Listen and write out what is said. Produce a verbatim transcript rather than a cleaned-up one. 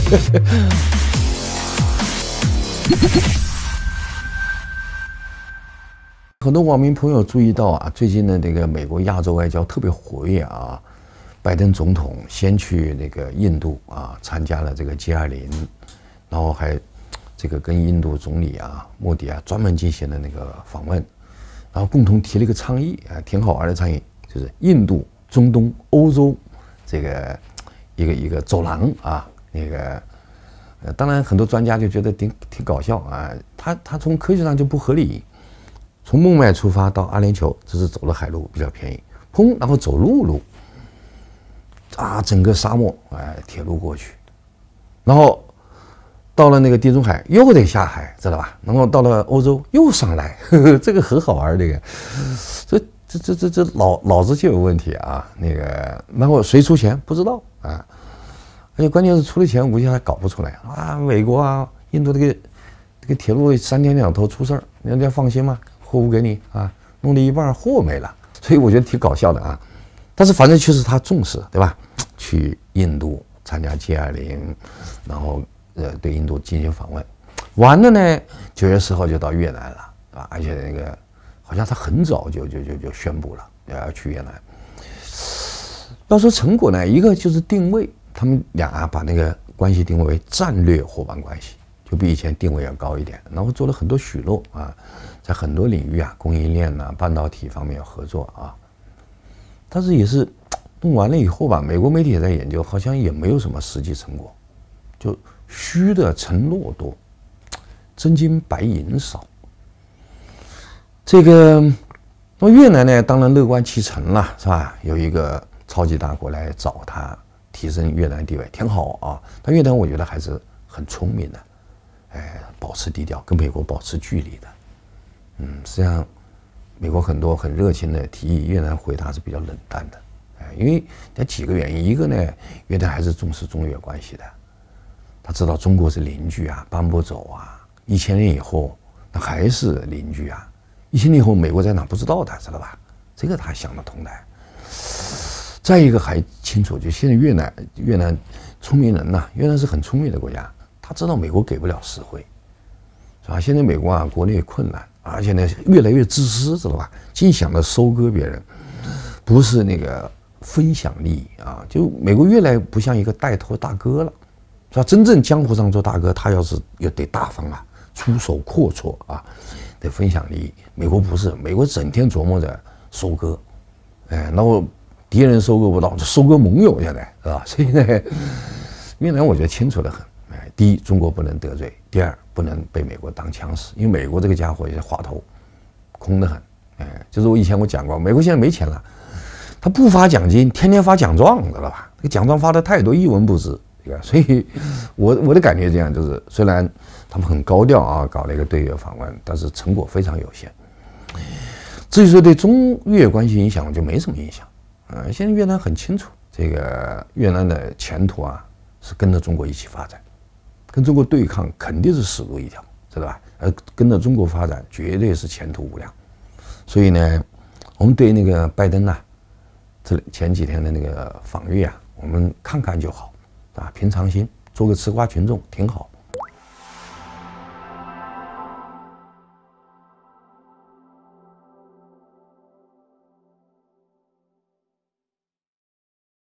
很多网民朋友注意到啊，最近的这个美国亚洲外交特别活跃啊。拜登总统先去那个印度啊，参加了这个 G 二零，然后还这个跟印度总理啊莫迪啊专门进行了那个访问，然后共同提了一个倡议啊，挺好玩的倡议，就是印度、中东、欧洲这个一个一个走廊啊，那个呃，当然很多专家就觉得挺挺搞笑啊，他他从科学上就不合理。从孟买出发到阿联酋，这是走了海路比较便宜，砰，然后走陆路，啊，整个沙漠，哎，铁路过去，然后到了那个地中海又得下海，知道吧？然后到了欧洲又上来，呵呵，这个很好玩，这个，这这这这这脑脑子就有问题啊！那个，然后谁出钱不知道啊？而且关键是出了钱，估计还搞不出来啊！美国啊，印度这个这个铁路三天两头出事儿，人家放心吗？货物给你啊，弄了一半货没了，所以我觉得挺搞笑的啊。但是反正确实他重视，对吧？去印度参加 G 二零，然后呃对印度进行访问，完了呢，九月十号就到越南了啊，而且那个好像他很早就就就就宣布了要去越南。要说成果呢，一个就是定位，他们俩啊把那个关系定位为战略伙伴关系，就比以前定位要高一点，然后做了很多许诺啊，在很多领域啊，供应链呐、啊、半导体方面合作啊。但是也是弄完了以后吧，美国媒体也在研究，好像也没有什么实际成果，就虚的承诺多，真金白银少。这个那越南呢，当然乐观其成了，是吧？有一个超级大国来找他，提升越南地位，挺好啊。但越南我觉得还是很聪明的，哎，保持低调，跟美国保持距离的。嗯，实际上。美国很多很热情的提议，越南回答是比较冷淡的，哎，因为有几个原因，一个呢，越南还是重视中越关系的，他知道中国是邻居啊，搬不走啊，一千年以后那还是邻居啊，一千年以后美国在哪不知道的，知道吧？这个他想得通的。再一个还清楚，就现在越南越南聪明人呐、啊，越南是很聪明的国家，他知道美国给不了实惠，是吧？现在美国啊，国内困难。而且呢，越来越自私，知道吧？净想着收割别人，不是那个分享利益啊。就美国越来不像一个带头大哥了，是吧？真正江湖上做大哥，他要是又得大方啊，出手阔绰啊，得分享利益。美国不是，美国整天琢磨着收割，哎，然后敌人收割不到，就收割盟友，现在是吧？所以呢，越南我觉得清楚得很。哎，第一，中国不能得罪；第二，不能被美国当枪使，因为美国这个家伙也是滑头，空得很。哎，就是我以前我讲过，美国现在没钱了，他不发奖金，天天发奖状，知道吧？这个奖状发的太多，一文不值，对吧？所以我我的感觉这样，就是虽然他们很高调啊，搞了一个对越访问，但是成果非常有限。至于说对中越关系影响，就没什么影响。啊、呃，现在越南很清楚，这个越南的前途啊是跟着中国一起发展。跟中国对抗肯定是死路一条，知道吧？而跟着中国发展，绝对是前途无量。所以呢，我们对那个拜登呐、啊，这前几天的那个访越啊，我们看看就好，啊，平常心，做个吃瓜群众挺好。